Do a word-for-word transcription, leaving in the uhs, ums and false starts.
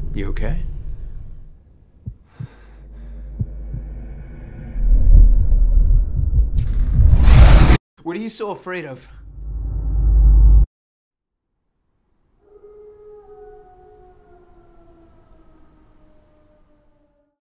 You okay? What are you so afraid of?